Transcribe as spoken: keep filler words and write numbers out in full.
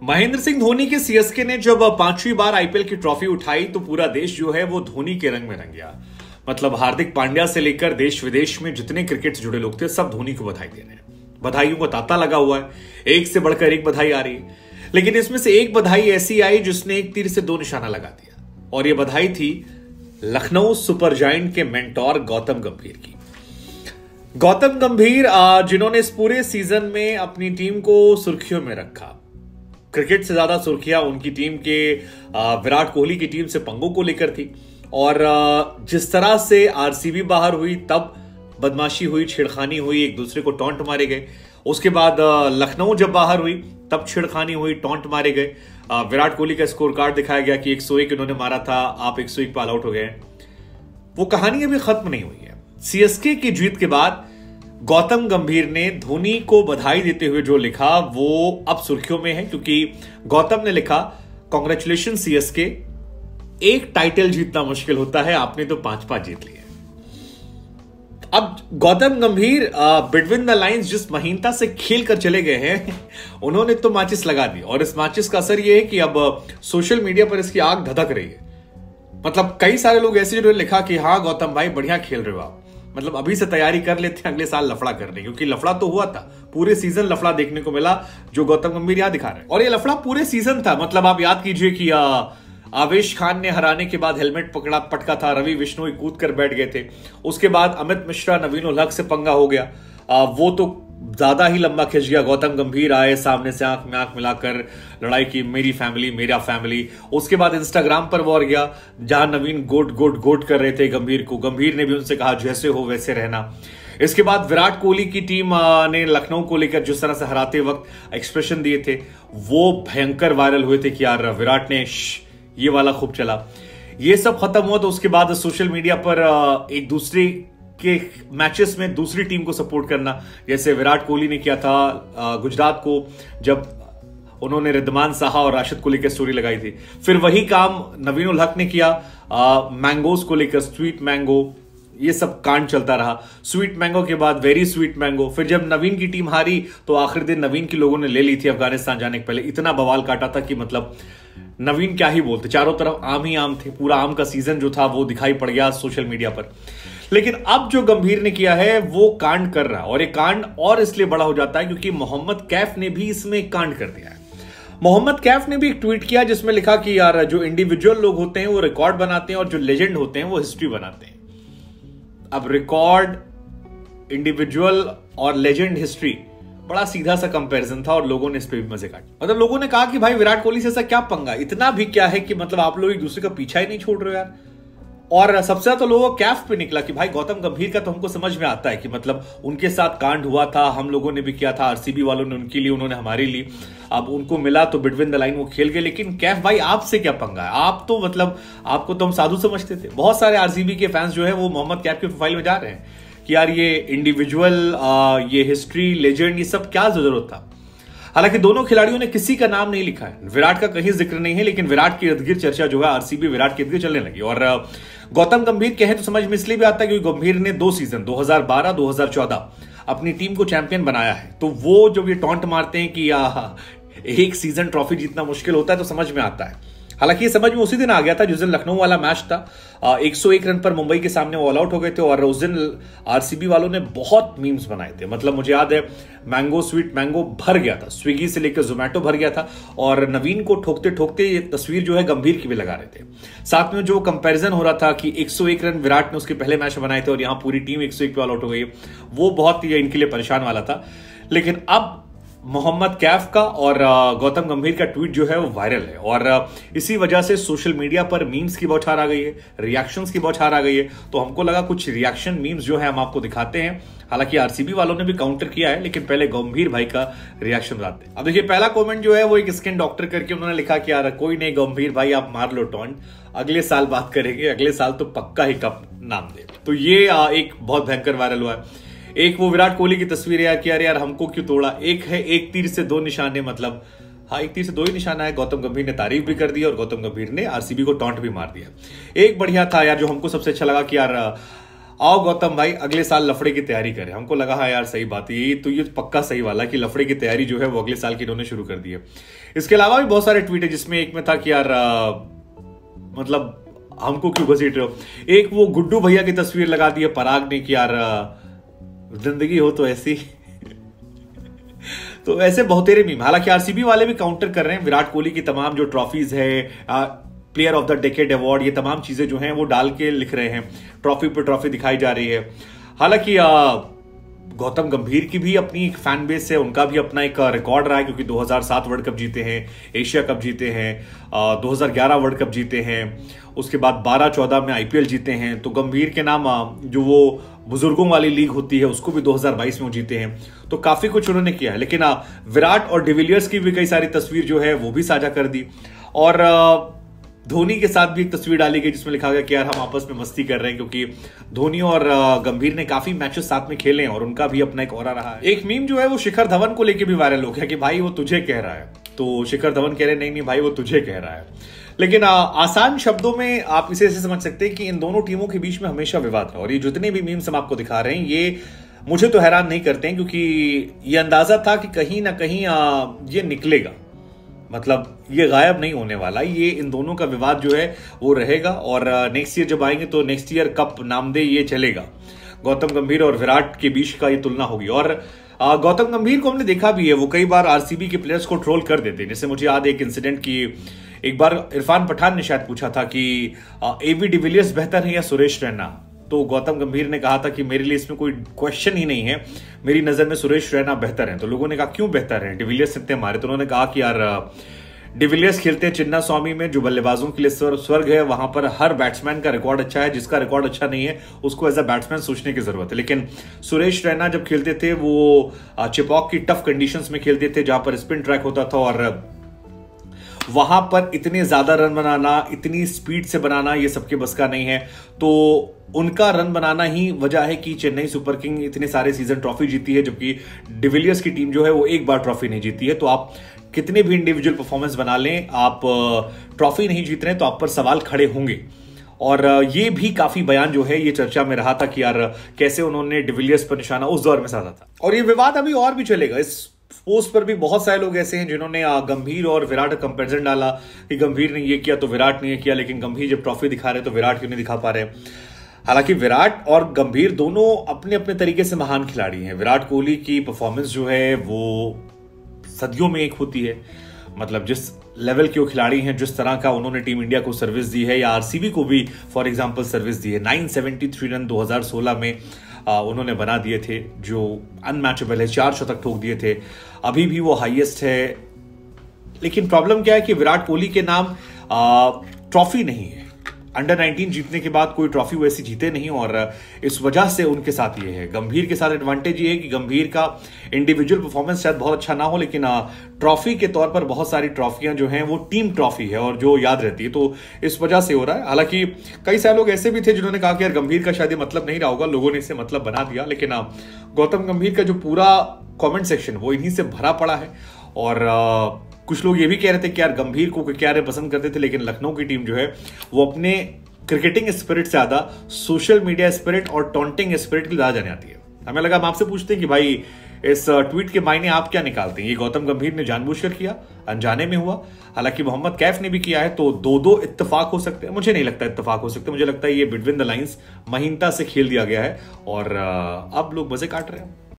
महेंद्र सिंह धोनी के सीएसके ने जब पांचवी बार आईपीएल की ट्रॉफी उठाई तो पूरा देश जो है वो धोनी के रंग में रंग गया। मतलब हार्दिक पांड्या से लेकर देश विदेश में जितने क्रिकेट से जुड़े लोग थे सब धोनी को बधाई दे रहे हैं। बधाइयों का तांता लगा हुआ है, एक से बढ़कर एक बधाई आ रही है। लेकिन इसमें से एक बधाई ऐसी आई जिसने एक तीर से दो निशाना लगा दिया, और यह बधाई थी लखनऊ सुपर जायंट के मेंटोर गौतम गंभीर की। गौतम गंभीर जिन्होंने इस पूरे सीजन में अपनी टीम को सुर्खियों में रखा। क्रिकेट से ज्यादा सुर्खियां उनकी टीम के विराट कोहली की टीम से पंगों को लेकर थी, और जिस तरह से आरसीबी बाहर हुई तब बदमाशी हुई, छेड़खानी हुई, एक दूसरे को टॉन्ट मारे गए। उसके बाद लखनऊ जब बाहर हुई तब छेड़खानी हुई, टॉन्ट मारे गए। विराट कोहली का स्कोर कार्ड दिखाया गया कि एक सौ एक इन्होंने मारा था, आप एक सौ एक पे ऑल आउट हो गए। वो कहानी अभी खत्म नहीं हुई है। सीएसके की जीत के बाद गौतम गंभीर ने धोनी को बधाई देते हुए जो लिखा वो अब सुर्खियों में है, क्योंकि गौतम ने लिखा, कांग्रेचुलेशन सीएसके, एक टाइटल जीतना मुश्किल होता है, आपने तो पांच पांच जीत लिए। अब गौतम गंभीर बिटवीन द लाइंस जिस महीनता से खेल कर चले गए हैं उन्होंने तो माचिस लगा दी, और इस माचिस का असर यह है कि अब सोशल मीडिया पर इसकी आग धधक रही है। मतलब कई सारे लोग ऐसे जो लिखा कि हाँ गौतम भाई बढ़िया खेल रहे हो आप, मतलब अभी से तैयारी कर लेते हैं अगले साल लफड़ा करने, क्योंकि लफड़ा तो हुआ था, पूरे सीजन लफड़ा देखने को मिला जो गौतम गंभीर यहां दिखा रहे हैं। और ये लफड़ा पूरे सीजन था। मतलब आप याद कीजिए कि आवेश खान ने हराने के बाद हेलमेट पकड़ा पटका था, रवि बिश्नोई कूद कर बैठ गए थे। उसके बाद अमित मिश्रा नवीन उल हक से पंगा हो गया, आ, वो तो ज्यादा ही लंबा खिंच गया। गौतम गंभीर आए, सामने से आंख में आंख मिलाकर लड़ाई की, मेरी फैमिली मेरा फैमिली। उसके बाद इंस्टाग्राम पर वॉर गया जहां नवीन गोट गोट गोट कर रहे थे गंभीर को। गंभीर ने भी उनसे कहा जैसे हो वैसे रहना। इसके बाद विराट कोहली की टीम ने लखनऊ को लेकर जिस तरह से हराते वक्त एक्सप्रेशन दिए थे वो भयंकर वायरल हुए थे कि यार विराट ने ये वाला खूब चला। ये सब खत्म हुआ तो उसके बाद सोशल मीडिया पर एक दूसरे के मैचेस में दूसरी टीम को सपोर्ट करना, जैसे विराट कोहली ने किया था गुजरात को जब उन्होंने रिद्धमान साहा और राशिद को लेकर स्टोरी लगाई थी। फिर वही काम नवीन उल हक ने किया मैंगोज को लेकर, स्वीट मैंगो, ये सब कांड चलता रहा। स्वीट मैंगो के बाद वेरी स्वीट मैंगो। फिर जब नवीन की टीम हारी तो आखिर दिन नवीन की लोगों ने ले ली थी अफगानिस्तान जाने के पहले। इतना बवाल काटा था कि मतलब नवीन क्या ही बोलते, चारों तरफ आम ही आम थे। पूरा आम का सीजन जो था वो दिखाई पड़ गया सोशल मीडिया पर। लेकिन अब जो गंभीर ने किया है वो कांड कर रहा है, और ये कांड और इसलिए बड़ा हो जाता है क्योंकि मोहम्मद कैफ ने भी इसमें एक कांड कर दिया है। मोहम्मद कैफ ने भी एक ट्वीट किया जिसमें लिखा कि यार जो इंडिविजुअल लोग होते हैं वो रिकॉर्ड बनाते हैं और जो लेजेंड होते हैं वो हिस्ट्री बनाते हैं। अब रिकॉर्ड, इंडिविजुअल और लेजेंड हिस्ट्री, बड़ा सीधा सा कंपैरिजन था और लोगों ने इस पे भी मजे काटे। मतलब लोगों ने कहा कि भाई विराट कोहली से ऐसा क्या पंगा, इतना भी क्या है कि मतलब आप लोग एक दूसरे का पीछा ही नहीं छोड़ रहे हो यार। और सबसे ज्यादा तो लोगों को कैफ पे निकला कि भाई गौतम गंभीर का तो हमको समझ में आता है कि मतलब उनके साथ कांड हुआ था, हम लोगों ने भी किया था, आरसीबी वालों ने उनकी ली, उन्होंने हमारी ली, अब उनको मिला तो बिटवीन द लाइन वो खेल गए। लेकिन कैफ भाई आपसे क्या पंगा है, आप तो मतलब आपको तो हम साधु समझते थे। बहुत सारे आरसीबी के फैंस जो है वो मोहम्मद कैफ के प्रोफाइल में जा रहे हैं कि यार ये इंडिविजुअल, ये हिस्ट्री, लेजेंड, ये सब क्या जरूरत था। हालांकि दोनों खिलाड़ियों ने किसी का नाम नहीं लिखा है, विराट का कहीं जिक्र नहीं है, लेकिन विराट के इर्द गिर्द चर्चा जो है आरसीबी विराट के इर्द गिर्द चलने लगी। और गौतम गंभीर कहे तो समझ में इसलिए भी आता है क्योंकि गंभीर ने दो सीजन दो हज़ार बारह दो हज़ार चौदह अपनी टीम को चैंपियन बनाया है। तो वो जब ये टॉन्ट मारते हैं कि एक सीजन ट्रॉफी जीतना मुश्किल होता है तो समझ में आता है। हालांकि ये समझ में उसी दिन आ गया था जिस दिन लखनऊ वाला मैच था। एक सौ एक रन पर मुंबई के सामने वो ऑल आउट हो गए थे, और उस दिन आरसीबी वालों ने बहुत मीम्स बनाए थे। मतलब मुझे याद है मैंगो स्वीट मैंगो भर गया था, स्विगी से लेकर जोमेटो भर गया था, और नवीन को ठोकते ठोकते ये तस्वीर जो है गंभीर की भी लगा रहे थे। साथ में जो कंपैरिजन हो रहा था कि एक सौ एक रन विराट ने उसके पहले मैच में बनाए थे और यहां पूरी टीम एक सौ एक पे ऑल आउट हो गई, वो बहुत ही इनके लिए परेशान वाला था। लेकिन अब मोहम्मद कैफ का और गौतम गंभीर का ट्वीट जो है वो वायरल है, और इसी वजह से सोशल मीडिया पर मीम्स की बौछार आ गई है, रिएक्शंस की बौछार आ गई है। तो हमको लगा कुछ रिएक्शन मीम्स जो है हम आपको दिखाते हैं। हालांकि आरसीबी वालों ने भी काउंटर किया है, लेकिन पहले गंभीर भाई का रिएक्शन बताते हैं। अब देखिए पहला कमेंट जो है वो एक स्किन डॉक्टर करके उन्होंने लिखा कि यार कोई नहीं गंभीर भाई, आप मार लो टॉन्ट, अगले साल बात करेंगे, अगले साल तो पक्का ही कप नाम दे। तो ये एक बहुत भयंकर वायरल हुआ है। एक वो विराट कोहली की तस्वीर है कि यार यार हमको क्यों तोड़ा। एक है एक तीर से दो निशाने, मतलब हाँ एक तीर से दो ही निशाना है। गौतम गंभीर ने तारीफ भी कर दी और गौतम गंभीर ने आरसीबी को टॉन्ट भी मार दिया। एक बढ़िया था यार जो हमको सबसे अच्छा लगा कि यार आओ गौतम भाई अगले साल लफड़े की तैयारी करें। हमको लगा हाँ यार सही बात है, ये तो ये पक्का सही वाला कि लफड़े की तैयारी जो है वो अगले साल की इन्होंने शुरू कर दी है। इसके अलावा भी बहुत सारे ट्वीट है जिसमें एक में था कि यार आ, मतलब हमको क्यों घसीट रहे हो। एक वो गुड्डू भैया की तस्वीर लगा दी है पराग ने कि यार जिंदगी हो तो ऐसी तो ऐसे बहुतेरे मीम। हालांकि आरसीबी वाले भी काउंटर कर रहे हैं, विराट कोहली की तमाम जो ट्रॉफीज है, player of the decade award, ये तमाम चीजें जो हैं वो डाल के लिख रहे हैं, ट्रॉफी पर ट्रॉफी दिखाई जा रही है। हालांकि गौतम गंभीर की भी अपनी एक फैन बेस है, उनका भी अपना एक रिकॉर्ड रहा है क्योंकि दो हज़ार सात वर्ल्ड कप जीते हैं, एशिया कप जीते हैं, दो हज़ार ग्यारह वर्ल्ड कप जीते हैं, उसके बाद बारह चौदह में आईपीएल जीते हैं। तो गंभीर के नाम जो वो बुजुर्गों वाली लीग होती है उसको भी दो हज़ार बाईस में वो जीते हैं, तो काफी कुछ उन्होंने किया है। लेकिन विराट और डिविलियर्स की भी कई सारी तस्वीर जो है वो भी साझा कर दी, और धोनी के साथ भी एक तस्वीर डाली गई जिसमें लिखा गया कि यार हम आपस में मस्ती कर रहे हैं, क्योंकि धोनी और गंभीर ने काफी मैचेस साथ में खेले हैं और उनका भी अपना एक ऑरा रहा है। एक मीम जो है वो शिखर धवन को लेके भी वायरल हो गया कि भाई वो तुझे कह रहा है, तो शिखर धवन कह रहे नहीं नहीं भाई वो तुझे कह रहा है। लेकिन आ, आसान शब्दों में आप इसे ऐसे समझ सकते हैं कि इन दोनों टीमों के बीच में हमेशा विवाद है, और ये जितने भी मीम्स हम आपको दिखा रहे हैं ये मुझे तो हैरान नहीं करते हैं, क्योंकि ये अंदाजा था कि कहीं ना कहीं आ, ये निकलेगा, मतलब ये गायब नहीं होने वाला, ये इन दोनों का विवाद जो है वो रहेगा। और नेक्स्ट ईयर जब आएंगे तो नेक्स्ट ईयर कप नामदे ये चलेगा, गौतम गंभीर और विराट के बीच का ये तुलना होगी। और गौतम गंभीर को हमने देखा भी है, वो कई बार आरसीबी के प्लेयर्स को ट्रोल कर देते हैं। जैसे मुझे याद है एक इंसिडेंट की, एक बार इरफान पठान ने शायद पूछा था कि एबी डिविलियर्स बेहतर है या सुरेश रैना, तो गौतम गंभीर ने कहा था कि मेरे लिए इसमें कोई क्वेश्चन ही नहीं है, मेरी नजर में सुरेश रैना बेहतर है। तो लोगों ने कहा क्यों बेहतर है, डिविलियर्स इतने मारे, तो उन्होंने कहा कि यार डिविलियर्स खेलते हैं चिन्ना स्वामी में जो बल्लेबाजों के लिए स्वर्ग है, वहां पर हर बैट्समैन का रिकॉर्ड अच्छा है, जिसका रिकॉर्ड अच्छा नहीं है उसको एज अ बैट्समैन सोचने की जरूरत है। लेकिन सुरेश रैना जब खेलते थे वो चिपॉक की टफ कंडीशंस में खेलते थे जहां पर स्पिन ट्रैक होता था, और वहां पर इतने ज्यादा रन बनाना, इतनी स्पीड से बनाना ये सबके बस का नहीं है। तो उनका रन बनाना ही वजह है कि चेन्नई सुपर किंग इतने सारे सीजन ट्रॉफी जीती है, जबकि डिविलियर्स की टीम जो है वो एक बार ट्रॉफी नहीं जीती है। तो आप कितने भी इंडिविजुअल परफॉर्मेंस बना लें, आप ट्रॉफी नहीं जीत रहे तो आप पर सवाल खड़े होंगे। और ये भी काफी बयान जो है ये चर्चा में रहा था कि यार कैसे उन्होंने डिविलियर्स पर निशाना उस दौर में साधा था, और ये विवाद अभी और भी चलेगा। इस पोस्ट पर भी बहुत सारे लोग ऐसे हैं जिन्होंने गंभीर और विराट का कंपैरिजन डाला कि गंभीर ने ये किया तो विराट ने ये किया, लेकिन गंभीर जब ट्रॉफी दिखा रहे तो विराट क्यों नहीं दिखा पा रहे। हालांकि विराट और गंभीर दोनों अपने अपने तरीके से महान खिलाड़ी हैं। विराट कोहली की परफॉर्मेंस जो है वो सदियों में एक होती है, मतलब जिस लेवल के वो खिलाड़ी हैं, जिस तरह का उन्होंने टीम इंडिया को सर्विस दी है या आरसीबी को भी फॉर एग्जांपल सर्विस दी है। नौ सौ तिहत्तर रन दो हज़ार सोलह में आ, उन्होंने बना दिए थे जो अनमैचेबल है, चार शतक ठोक दिए थे, अभी भी वो हाईएस्ट है। लेकिन प्रॉब्लम क्या है कि विराट कोहली के नाम ट्रॉफी नहीं है, अंडर नाइनटीन जीतने के बाद कोई ट्रॉफी वैसी जीते नहीं, और इस वजह से उनके साथ ये है। गंभीर के साथ एडवांटेज ये है कि गंभीर का इंडिविजुअल परफॉर्मेंस शायद बहुत अच्छा ना हो, लेकिन ट्रॉफी के तौर पर बहुत सारी ट्रॉफियां जो हैं वो टीम ट्रॉफी है और जो याद रहती है, तो इस वजह से हो रहा है। हालांकि कई सारे लोग ऐसे भी थे जिन्होंने कहा कि यार गंभीर का शायद ये मतलब नहीं रहा होगा, लोगों ने इसे मतलब बना दिया। लेकिन गौतम गंभीर का जो पूरा कॉमेंट सेक्शन वो इन्हीं से भरा पड़ा है, और कुछ लोग ये भी कह रहे थे कि यार गंभीर को क्या पसंद करते थे, लेकिन लखनऊ की टीम जो है वो अपने क्रिकेटिंग स्पिरिट से ज्यादा सोशल मीडिया स्पिरिट और टॉन्टिंग स्पिरिट की ज्यादा जाने आती है। हमें लगा हम आपसे पूछते हैं कि भाई इस ट्वीट के मायने आप क्या निकालते हैं, ये गौतम गंभीर ने जानबूझकर किया, अनजाने में हुआ। हालांकि मोहम्मद कैफ ने भी किया है, तो दो दो इत्तेफाक हो सकते हैं। मुझे नहीं लगता इत्तेफाक हो सकते, मुझे लगता है ये बिटवीन द लाइंस महीनता से खेल दिया गया है और अब लोग मजे काट रहे हैं।